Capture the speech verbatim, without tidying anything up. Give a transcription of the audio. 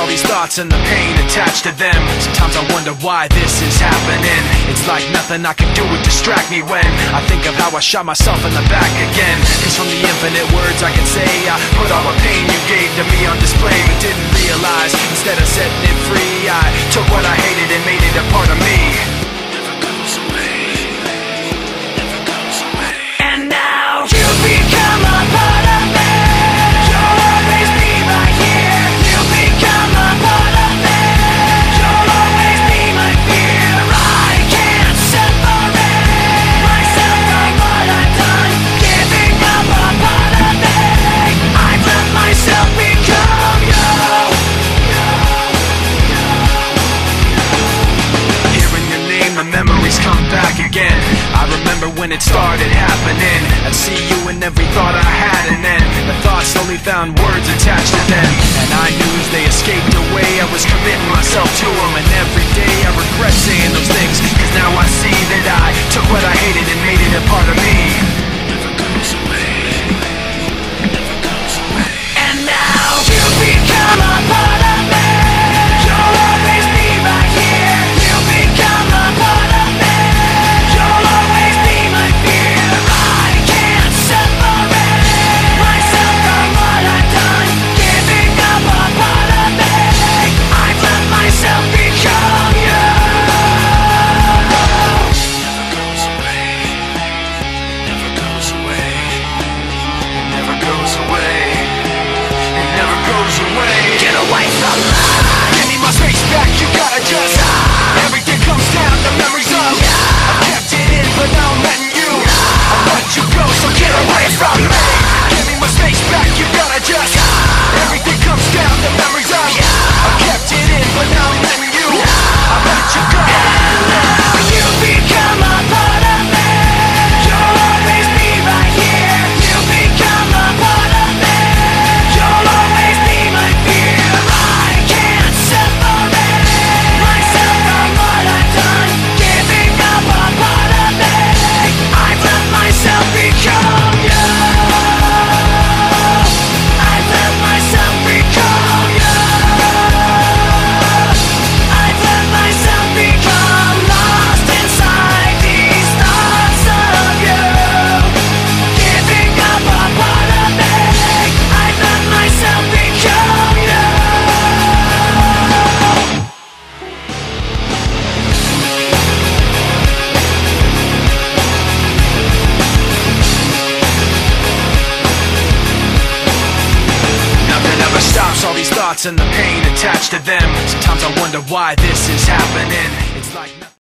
these thoughts and the pain attached to them. Sometimes I wonder why this is happening. It's like nothing I can do would distract me when I think of how I shot myself in the back again. Cause from the infinite words I can say, I put all the pain you gave to me on display, but didn't realize instead of setting it free, I took what I hated and made it a part of me. Never goes away, never goes away. And now you become a part of me. You'll always be right here. You become a part of me. You'll always be my fear. I can't separate myself from what I've done. Giving up a part of me. I've let myself become you. Hearing your name, the memories come back again. I remember when it started happening. I'd see you in every thought I had, and then the thoughts slowly found words attached to them. And I knew as they escaped away, I was committing myself to them. And every day I regret saying those things, cause now I see that I took what I hated and made it a part of me. Never goes away, never goes away. And now you become a part of me. You'll always be right here. You become a part of me. You'll always be my fear. I can't separate myself from what I've done. Giving up a part of me. I've let myself become you. Never goes away, never goes away, it never goes away, it never goes away. Get away from me. Give me my space back, you gotta just everything comes down to memories of I kept it in, but now I'm letting you I let you go, so get away from me. Give me my space back, you gotta just everything comes down to memories of I kept it in, but now I'm letting you I let you go. You become a part of me. You'll always be right here. You become a part of me. You'll always be my fear. I can't separate myself from what I've done. Giving up a part of me. I've let myself become you. I've let myself become you. I've let myself become lost inside these thoughts of you. Giving up a part of me. I've let myself become you. Nothing ever stops all these thoughts and the pain attached to them. Sometimes I wonder why this is happening. It's like